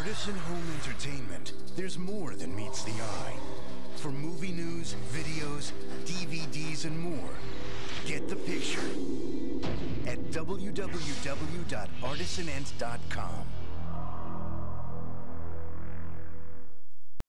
Artisan Home Entertainment, there's more than meets the eye. For movie news, videos, DVDs, and more, get the picture at www.artisanent.com.